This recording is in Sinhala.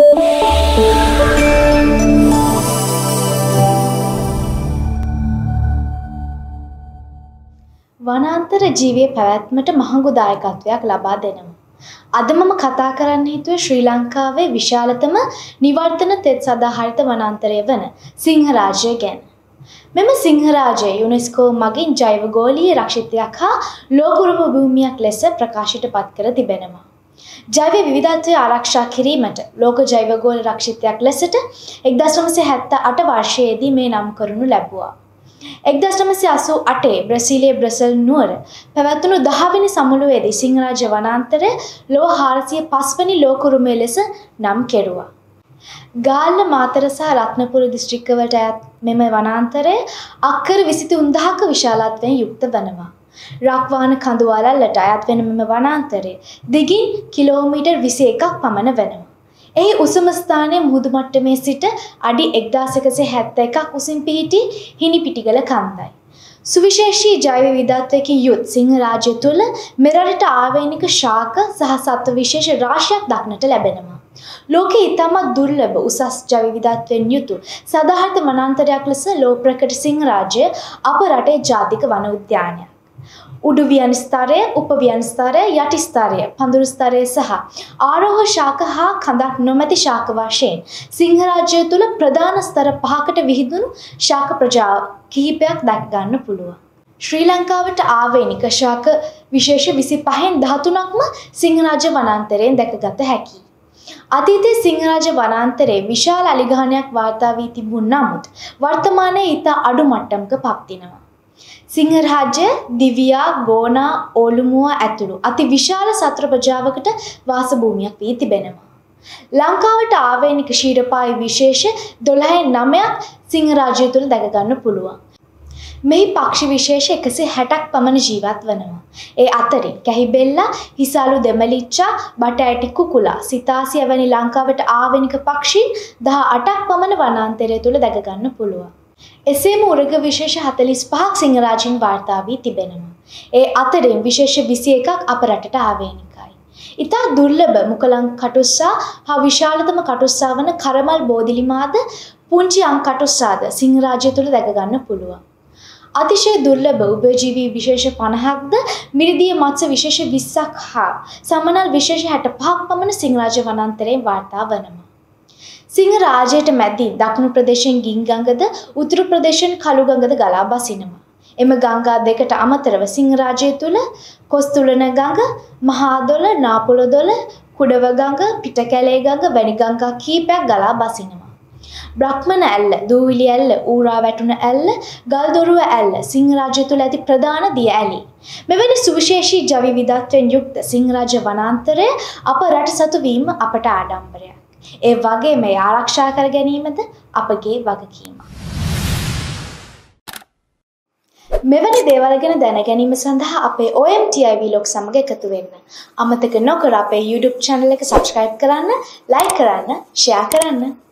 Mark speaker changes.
Speaker 1: වනාන්තර ජීවයේ පැවැත්මට මහඟු දායකත්වයක් ලබා දෙනවා. අද මම කතා කරන්න හිතුවේ ශ්‍රී ලංකාවේ විශාලතම නිවර්තන තෙත් සදාහරිත වනාන්තරය වන සිංහරාජය ගැන. මෙම සිංහරාජය යුනෙස්කෝ මගින් ජෛවගෝලීය රක්ෂිතයක් හා ලෝක උරුම භූමියක් ලෙස ප්‍රකාශයට පත් කර තිබෙනවා. ජෛව විවිධත්වය ආරක්ෂා කිරීමට ලෝක ජෛවගෝල රක්ෂිතයක් ලෙසට 1978 වර්ෂයේදී මේ නම් කරනු ලැබුවා. 1988 බ්‍රසීලයේ බ්‍රසල් නුවර පැවැත්වුණු 10 වෙනි සමුළුවේදී සිංහරාජ වනාන්තරය ලොව 405 වෙනි ලෝක උරුමය ලෙස නම් කෙරුවා. ගාල්ල මාතර සහ රත්නපුර දිස්ත්‍රික්කවලට අයත් මෙම වනාන්තරය අක්කර 23000ක විශාලත්වයෙන් යුක්ත වනවා. රක්වාන කඳු වළල්ලට අයත් වෙන මෙම වනාන්තරය දිගින් කිලෝමීටර් 21ක් පමණ වෙනවා. එහි උසම ස්ථානය මුහුදු මට්ටමේ සිට අඩි 1171ක් උසින් පිහිටි හිනිපිටිගල කන්දයි. සුවිශේෂී ජෛව විවිධත්වයකින් යුත් සිංහරාජය තුළ මෙරටට ආවේනික ශාක සහ සත්ව විශේෂ රාශියක් දක්නට ලැබෙනවා. ලෝකයේ ඉතාමත් දුර්ලභ උසස් ජෛව විවිධත්වයෙන් යුතු සදාහරිත වනාන්තරයක් ලෙස ලෝක ප්‍රකට සිංහරාජය අප රටේ ජාතික වන උද්‍යානයක්. උඩු වියන් ස්තරය, උප වියන් ස්තරය, යටි ස්තරය, පඳුරු ස්තරය සහ ආරෝහ ශාක හා කඳක් නොමැති ශාක වශයෙන් සිංහරාජය තුළ ප්‍රධාන ස්තර 5කට විහිදුණු ශාක ප්‍රජා කිහිපයක් දැක ගන්න පුළුවන්. ශ්‍රී ලංකාවට ආවේනික ශාක විශේෂ 25න් 13ක්ම සිංහරාජ වනාන්තරයෙන් දැකගත හැකියි. අතීතයේ සිංහරාජ වනාන්තරයේ විශාල අලිගහනයක් වාර්තා වී තිබුණ නමුත් වර්තමානයේ ඉතා අඩු මට්ටමක පවතිනවා. සිංහරාජය දිවියා, ගෝනා, ඕලුමුව ඇතුළු අති විශාල සත්ව ප්‍රජාවකට වාස භූමියක් වී තිබෙනවා. ලංකාවට ආවේනික ශීරපායි විශේෂ 12/9ක් සිංහරාජය තුළ දැක ගන්න පුළුවන්. මෙහි පක්ෂි විශේෂ 160ක් පමණ ජීවත් වනවා. ඒ අතරින් කැහිබෙල්ලා, හිසාලු දෙමලිච්චා, බටඇටි කුකුලා, සිතාසිය වැනි ලංකාවට ආවේනික පක්ෂීන් 18ක් පමණ වනාන්තරය තුළ දැක ගන්න පුළුවන්. එසේම උරග විශේෂ 45ක් සිංහරාජින් වාර්තා වී තිබෙනවා. ඒ අතරින් විශේෂ 21ක් අප රටට ආවේනිකයි. ඉතා දුර්ලභ මුකලං කටුස්සා හා විශාලතම කටුස්සා වන කරමල් බෝධිලිමාද පුංචි අං කටුස්සාද සිංහරාජය තුළ දැක ගන්න පුළුවන්. අතිශය දුර්ලභ උභයජීවී විශේෂ 50ක්ද මිරිදිය මත්ස්‍ය විශේෂ 20ක් හා සමනල් විශේෂ 65ක් පමණ සිංහරාජ වනාන්තරයෙන් වාර්තා වනවා. සිංහරාජයට මැදින් දකුණු ප්‍රදේශයෙන් ගින්ගඟද උතුරු ප්‍රදේශයෙන් කළු ගඟද ගලා බසිනවා. එම ගංගා දෙකට අමතරව සිංහරාජය තුළ කොස්තුලන ගඟ, මහාදොළ, නාපොළොදොළ, කුඩව ගඟ, පිටකැලේ ගඟ වැනි ගංගා කීපයක් ගලා බසිනවා. බ්‍රහ්මන ඇල්ල, දූවිලි ඇල්ල, ඌරා වැටුණ ඇල්ල, ගල්දොරුව ඇල්ල සිංහරාජය තුළ ඇති ප්‍රධාන දිය ඇලි. මෙවැනි සුවිශේෂී ජෛව විවිධත්වයෙන් යුක්ත සිංහරාජ වනාන්තරය අප රට සතු වීම අපට ආඩම්බරයක්. ඒ වගේ මේ ආරක්ෂා කර ගැනීමද අපගේ වගකීමක්. මෙවැනි දේවල් ගැන දැන ගැනීම සඳහා අපේ OMTI vlog සමග එකතු වෙන්න. අමතක නොකර අපේ YouTube channel එක subscribe කරන්න, like කරන්න, share කරන්න.